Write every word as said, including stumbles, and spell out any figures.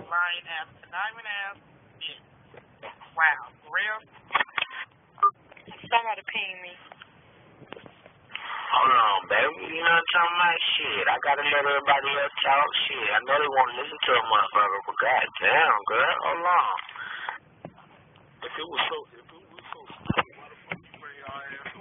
lying ass, conniving ass bitch. Wow, for real? Somebody ping me. Hold on, baby. You know what I'm talking about? Shit, I gotta let everybody else talk. Shit, I know they want to listen to a motherfucker, but goddamn, girl, hold on. If it was so, if it was so simple, why the fuck you bring your ass